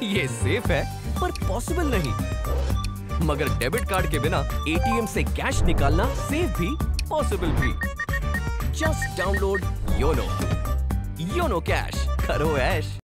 ये सेफ है पर पॉसिबल नहीं। मगर डेबिट कार्ड के बिना एटीएम से कैश निकालना सेफ भी पॉसिबल भी। जस्ट डाउनलोड योनो कैश, करो ऐश।